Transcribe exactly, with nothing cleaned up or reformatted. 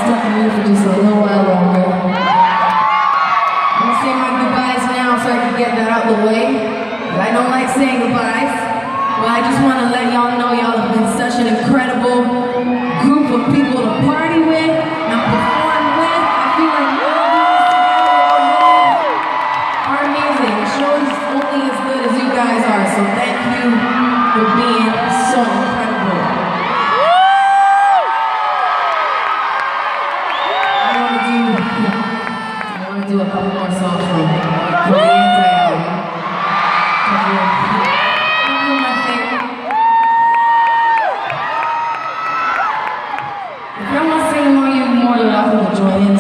stuck in you for just a little while longer. I'm gonna say my goodbyes now so I can get that out of the way. But I don't like saying goodbyes. Well, I just want to let y'all know y'all have been such an incredible group of people to party with and perform with. I feel like all of us together are amazing. The show is only as good as you guys are, so thank you for being so incredible. I want to do, I want to do a couple more songs from, from the Anti-album. My favorite. If y'all want to sing more, you're more than welcome to join in.